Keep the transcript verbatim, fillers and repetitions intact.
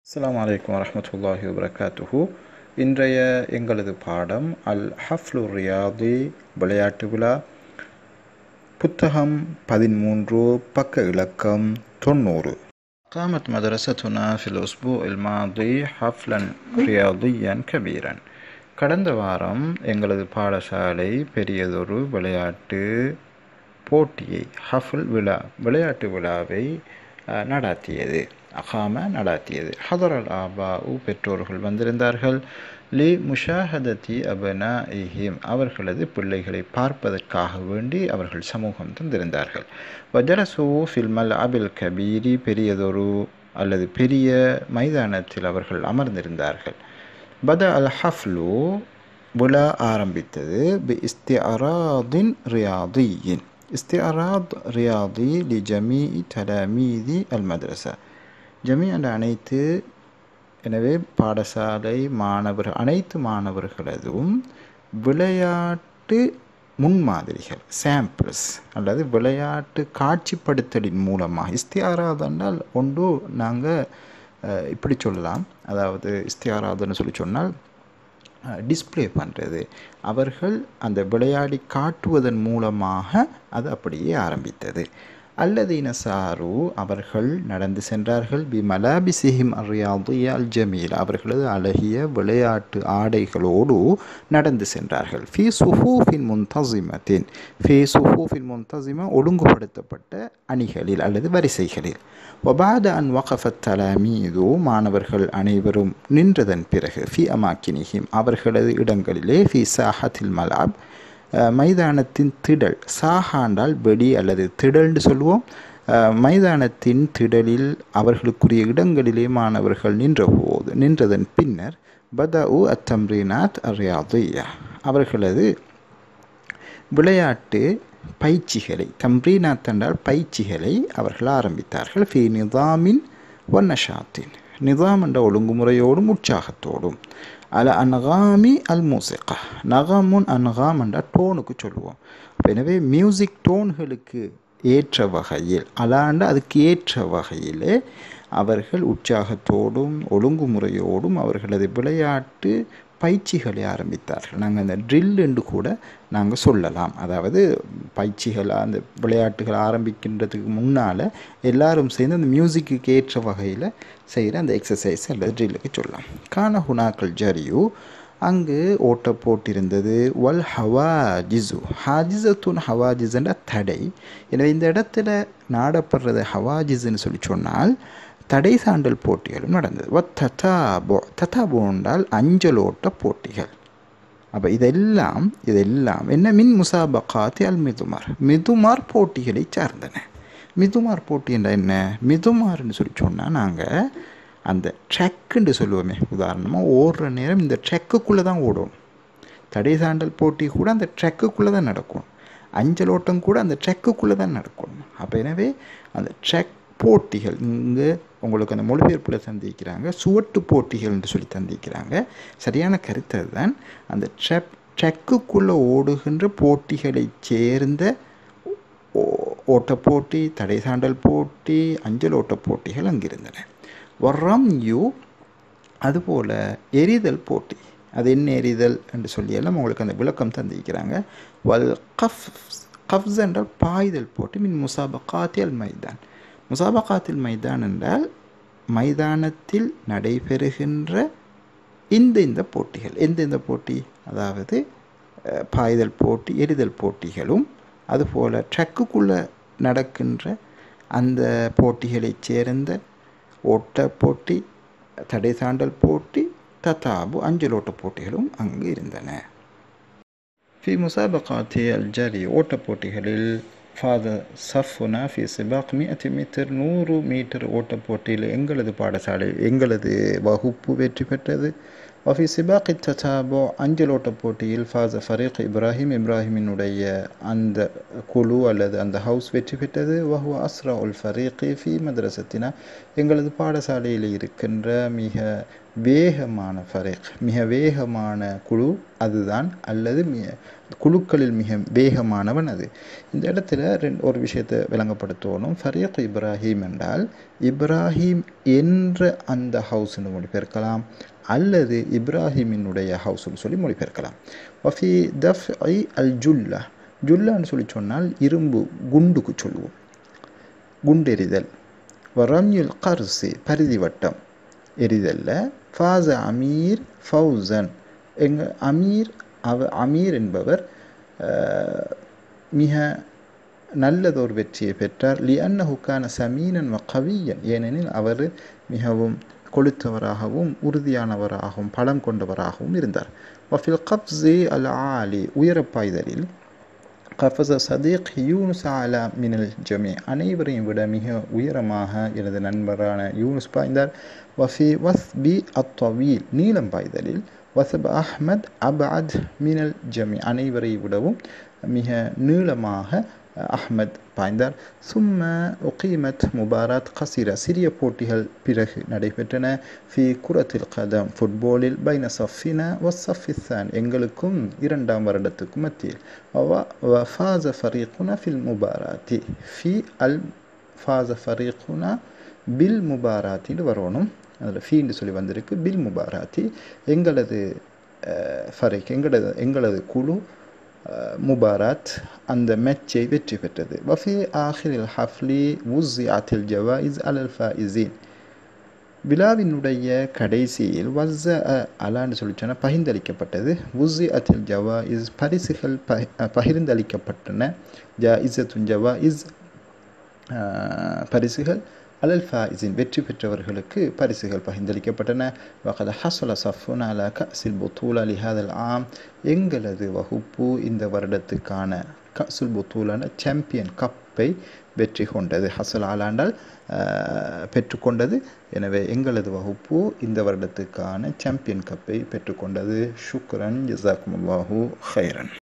அஸ்ஸலாமு அலைக்கும் வரஹ்மத்துல்லாஹி வபரகாத்துஹு. இன்றைய எங்களது பாடம் அல் ஹஃப்லு ரியாதி விளையாட்டு விழா, புத்தகம் பதிமூன்று, பக்க இலக்கம் தொண்ணூறு. قامت مدرستنا في الأسبوع الماضي حفلا رياضيا كبيرا. கடந்த வாரம் எங்களது பாடசாலை பெரியதொரு விளையாட்டு போட்டியை, ஹஃபுல் விழா விளையாட்டு விழாவை நடாத்தியது. அகாம நடாத்தியது. ஹதரல் ஆபாஉ பெற்றோர்கள் வந்திருந்தார்கள். லி முஷாஹதத்தி அபனாஇஹிம் அவர்களது பிள்ளைகளை பார்ப்பதற்காக வேண்டி அவர்கள் சமூகம் தந்திருந்தார்கள். வஜலசு ஃபில் மல்அபில் கபீரி பெரியதொரு அல்லது பெரிய மைதானத்தில் அவர்கள் அமர்ந்திருந்தார்கள். பத அல் ஹஃப்லு விழா ஆரம்பித்தது. பி இஸ்திஅராதின் ரியாதியின் இஸ்திஅராத் ரியாதி லி ஜமீ தலாமீதி அல் மத்ரஸா ஜமீ என்ற அனைத்து, எனவே பாடசாலை மாணவர் அனைத்து மாணவர்களதும் விளையாட்டு முன்மாதிரிகள், சாம்பிள்ஸ் அல்லது விளையாட்டு காட்சிப்படுத்தலின் மூலமாக, இஸ்தியாராத் என்றால் ஒன்று நாங்கள் இப்படி சொல்லலாம், அதாவது இஸ்தியாராதுன்னு சொல்லி சொன்னால் டிஸ்பிளே பண்ணுறது, அவர்கள் அந்த விளையாடி காட்டுவதன் மூலமாக அது அப்படியே ஆரம்பித்தது. அல்லதீன சாரு அவர்கள் நடந்து சென்றார்கள். பி மலாபிசிஹிம் ரியாதியா அல் ஜமீல் அவர்களது அழகிய விளையாட்டு ஆடைகளோடு நடந்து சென்றார்கள். ஃபி சுஹூஃபின் முன்தசிமத்தின் ஃபி சுஹூஃபின் முன்தசிமா ஒழுங்குபடுத்தப்பட்ட அணிகளில் அல்லது வரிசைகளில். வபாத அன் வகஃபத் தலாமீது மாணவர்கள் அனைவரும் நின்றதன் பிறகு, ஃபி அமாக்கினிஹிம் அவர்களது இடங்களிலே, ஃபி சாஹத்தில் மலாப் மைதானத்தின் திடல், சாஹாண்டால் வெடி அல்லது திடல்னு சொல்லுவோம். மைதானத்தின் திடலில் அவர்களுக்குரிய இடங்களிலே மாணவர்கள் நின்றபோது நின்றதன் பின்னர், பதஉ அத்தம்ரீனாத் அரியாதியா அவர்களது விளையாட்டு பயிற்சிகளை, தம்ரீனாத் என்றால் பயிற்சிகளை அவர்கள் ஆரம்பித்தார்கள். ஃபி நிதாமின் வன்னஷாத்தின் நிதாம் என்ற ஒழுங்குமுறையோடும் உற்சாகத்தோடும். அல அன்காமி அல் மூசிகா நகாமுன் அன்காம் என்ற டோனுக்கு சொல்லுவோம். எனவே மியூசிக் டோன்களுக்கு ஏற்ற வகையில், அலாண்ட அதுக்கு ஏற்ற வகையில் அவர்கள் உற்சாகத்தோடும் ஒழுங்குமுறையோடும் அவர்களது விளையாட்டு பயிற்சிகளை ஆரம்பித்தார்கள். நாங்கள் அந்த ட்ரில் என்று கூட நாங்கள் சொல்லலாம். அதாவது பயிற்சிகள், அந்த விளையாட்டுகள் ஆரம்பிக்கின்றதுக்கு முன்னால் எல்லாரும் சேர்ந்து அந்த மியூசிக்கு ஏற்ற வகையில் செய்கிற அந்த எக்ஸசைஸ் அல்லது ட்ரில்லுக்கு சொல்லலாம். கான ஹுனாக்கள் ஜரியு அங்கு ஓட்ட போட்டிருந்தது. வல் ஹவாஜிசு ஹாஜிசத்துன் ஹவாஜிஸ் என்ற தடை. எனவே இந்த இடத்துல நாடப்படுறது ஹவாஜிஸ்ன்னு சொல்லி சொன்னால் தடை சாண்டல் போட்டிகளும் நடந்தது. வ ததாபோ ததாபோ என்றால் அஞ்சலோட்ட போட்டிகள். அப்போ இதெல்லாம் இதெல்லாம் என்ன, மின் முசாபகாத்தி அல் மிதுமார் மிதுமார் போட்டிகளை சார்ந்தன. மிதுமார் போட்டி என்ற என்ன, மிதுமார்னு சொல்லி சொன்னால் நாங்கள் அந்த ட்ரெக்குன்னு சொல்லுவோமே, உதாரணமாக ஓடுற நேரம் இந்த ட்ரெக்குக்குள்ளே தான் ஓடும். தடை சாண்டல் போட்டி கூட அந்த ட்ரெக்குக்குள்ளே தான் நடக்கும். அஞ்சலோட்டம் கூட அந்த ட்ரெக்குக்குள்ளே தான் நடக்கும். அப்போ எனவே அந்த ட்ரெக் போட்டிகள் இங்கே உங்களுக்கு அந்த மொழிபெயர்ப்பில் தந்திக்கிறாங்க, சுவட்டு போட்டிகள் என்று சொல்லி தந்திக்கிறாங்க. சரியான கருத்து அதுதான். அந்த ட்ரெப் ட்ரெக்குக்குள்ளே ஓடுகின்ற போட்டிகளை சேர்ந்த ஓட்ட போட்டி, தடை சாண்டல் போட்டி, அஞ்சல் ஓட்ட போட்டிகள் அங்கிருந்தன. வர்றம் யூ அதுபோல் எரிதல் போட்டி, அது என்ன எரிதல் என்று சொல்லியெல்லாம் உங்களுக்கு அந்த விளக்கம் தந்திக்கிறாங்க. வல் கஃப் கஃப்ஸ் என்றால் பாய்தல் போட்டி. மின் முசாபகாத்தி அல் மைதான் முசாபகாத்தில் மைதான் என்றால் மைதானத்தில் நடைபெறுகின்ற இந்த இந்த போட்டிகள். எந்த இந்த போட்டி, அதாவது பாய்தல் போட்டி, எரிதல் போட்டிகளும் அதுபோல் ட்ரக்குக்குள்ளே நடக்கின்ற அந்த போட்டிகளை சேர்ந்த ஓட்ட போட்டி, தடை சாண்டல் போட்டி, ததாபு அஞ்சலோட்ட போட்டிகளும் அங்கு இருந்தன. ஃபி முசாபகாத்தி அல் ஜரி ஓட்ட போட்டிகளில் ஃபாத சஃபுனா ஃபி சிபாக் மிஅத்தி மீட்டர் நூறு மீட்டர் ஓட்ட போட்டியில் எங்களது பாடசாலை எங்களது வகுப்பு வெற்றி பெற்றது. வஃபி சிபாக் ததாபு அஞ்சல் ஓட்ட போட்டியில் ஃபாத ஃபரீக் இப்ராஹிம் இப்ராஹிமினுடைய அந்த குழு அல்லது அந்த ஹவுஸ் வெற்றி பெற்றது. வஹுவ அஸ்ரா உல் ஃபரீக் ஃபி மദ്രസத்தினா எங்களது பாடசாலையில் இருக்கின்ற மிக வேகமான ஃபரீக், மிக வேகமான குழு அதுதான், அல்லது மிக குழுக்களில் மிக வேகமானவன் அது. இந்த இடத்துல ரெண்டு ஒரு விஷயத்தை விளங்கப்படுத்தணும். ஃபரீக் இப்ராஹிம் என்றால் இப்ராஹிம் என்ற அந்த ஹவுஸ்னு மொழிபெயர்க்கலாம், அல்லது இப்ராஹிமினுடைய ஹவுஸ்ன்னு சொல்லி மொழிபெயர்க்கலாம். வஃபி தஃப் ஐ அல் ஜுல்லா, ஜுல்லான்னு சொல்லி சொன்னால் இரும்பு குண்டுக்கு சொல்லுவோம், குண்டெறிதல். வரம்யுல் கர்சி, பரிதி வட்டம் எரிதல்ல. ஃபாஸ அமீர் ஃபவுசன், எங்கள் அமீர் அவ அமீர் என்பவர் மிக நல்லதொரு வெற்றியை பெற்றார். லி அன்னஹு கான சமீனன் வ கவியன், ஏனெனில் அவர் மிகவும் கொளுத்தவராகவும் உறுதியானவராகவும் பலம் கொண்டவராகவும் இருந்தார். வஃபில் கப்ஸி அல் ஆலி, உயரப்பாய்தலில். கஃபஸ சதீக் யூனுஸ் அலா மினல் ஜமீ, அனைவரையும் விட மிக உயரமாக எனது நண்பரான யூனுஸ் பாய்ந்தார். வஃபி வஸ்பி அத்தவீல், நீளம் பாய்தலில். வசப் அஹ்மத் அபஅத் மினல் ஜமீ, அனைவரை விடவும் மிக நீளமாக அஹ்மத் பாய்ந்தார். சும்ம உகீமத் முபாராத் கசீரா, சிறிய போட்டிகள் பிறகு நடைபெற்றன. ஃபி குரத்தில் கதம், ஃபுட்பாலில். பைன சஃபினா வ சஃபிசான், எங்களுக்கும் இரண்டாம் வருடத்துக்கும் மத்தியில். வ ஃபாஸ ஃபரீக்குனா ஃபில் முபாராத்தி, ஃபி அல் ஃபாஸ ஃபரீக்குனா பில் முபாராத்தின்னு வரணும், அதில் ஃபீன்னு சொல்லி வந்திருக்கு. பில் முபாராத்தி, எங்களது ஃபரீக், எங்களது எங்களது குழு முபாராத் அந்த மேட்சை வெற்றி பெற்றது. வஃபி ஆஹிரில் ஹஃப்லி வுஸ்ஸிஅத்தில் ஜவாயிஸ் அலல் ஃபாயிஸீன், விழாவினுடைய கடைசியில் வஸ்ஸ அலான்னு சொல்லி சொன்னால் பகிர்ந்தளிக்கப்பட்டது. வுஸ்ஸிஅத்தில் ஜவாயிஸ், பரிசுகள் பகிர்ந்தளிக்கப்பட்டன. ஜாயிஸத்துன் ஜவாயிஸ், பரிசுகள். அலல் ஃபாயிஸின், வெற்றி பெற்றவர்களுக்கு பரிசுகள் பகிர்ந்தளிக்கப்பட்டன. வகத ஹஸல சஃபுனா அலா கஅஸில் புத்தூலா லிஹாதல் ஆம், எங்களது வகுப்பு இந்த வருடத்துக்கான கஅஸுல் புத்தூலான சாம்பியன் கப்பை வெற்றி கொண்டது. ஹஸல் ஆலாண்டால் பெற்றுக்கொண்டது. எனவே எங்களது வகுப்பு இந்த வருடத்துக்கான சாம்பியன் கப்பை பெற்றுக்கொண்டது. ஷுக்ரன், ஜஸாக்குமுல்லாஹு ஹைரன்.